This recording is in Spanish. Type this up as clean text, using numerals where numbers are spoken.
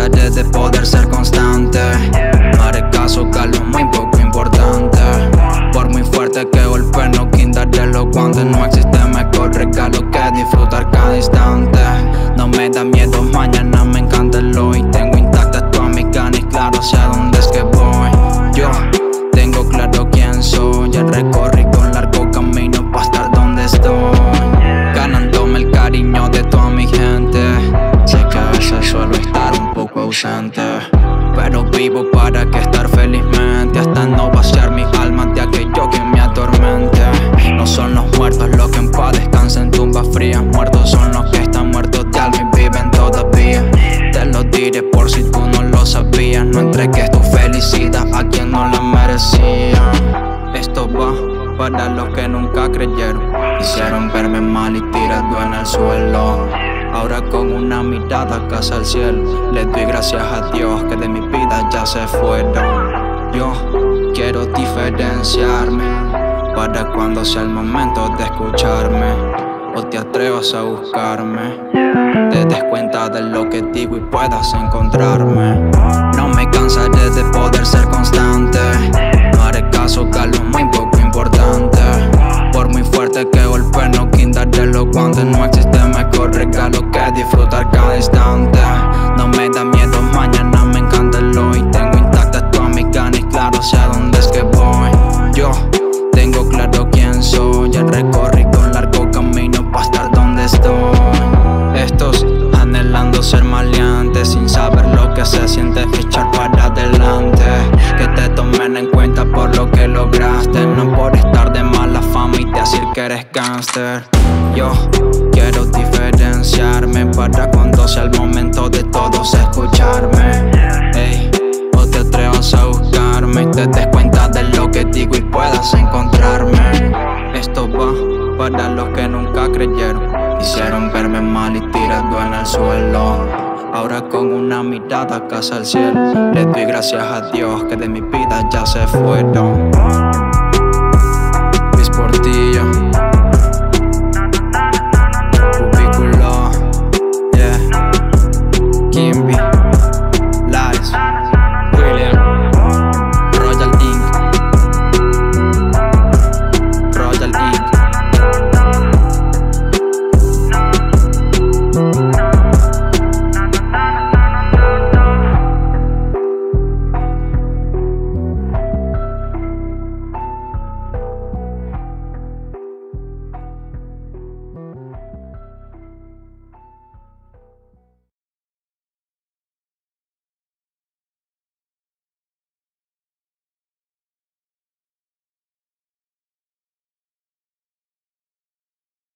cansaré de poder ser constante. No haré caso que lo muy poco importante. Por muy fuerte que golpee, no quitaré los guantes. No existe mejor regalo que disfrutar cada instante. No me da miedo mañana, me encanta el hoy. Tengo intactas todas mis ganas y claro hacia dónde es que voy. Yo tengo claro quién soy. Ya recorrí con largo camino para estar donde estoy, ganándome el cariño de toda mi gente. Sé que a veces suelo estar un poco ausente, pero vivo para que estar felizmente, hasta no vaciar mi alma de aquello que me atormente. No son los muertos los que en paz descansan en tumbas frías. Muertos son los que están muertos de alma y viven todavía. Te lo diré por si tú no lo sabías. No entregues tu felicidad a quien no la merecía. Esto va para los que nunca creyeron. Quisieron verme mal y tirado en el suelo. Ahora con una mirada casi al cielo, le doy gracias a Dios que de mi vida ya se fueron. Yo quiero diferenciarme para cuando sea el momento de escucharme. O te atrevas a buscarme, te des cuenta de lo que digo y puedas encontrarme. No me cansaré de poder ser constante. No haré caso que lo muy poco importante. Por muy fuerte que golpee, no quitaré los guantes. No existe mejor regalo que disfrutar cada instante. No me da miedo mañana, me encanta el hoy. Tengo intactas todas mis ganas y claro hacia dónde es que voy. Yo tengo claro quién soy. Ya recorrí con largo camino para estar donde estoy. Estos anhelando ser maleantes, sin saber lo que se siente echar para adelante. Que te tomen en cuenta por lo que lograste, no por estar de mala fama y decir que eres gangster. Yo quiero diferenciarme para cuando sea el momento de todos escucharme. Ey, o te atrevas a buscarme y te des cuenta de lo que digo y puedas encontrarme. Esto va para los que nunca creyeron. Quisieron verme mal y tirado en el suelo. Ahora con una mirada casi al cielo, le doy gracias a Dios que de mi vida ya se fueron. Luis Portillo.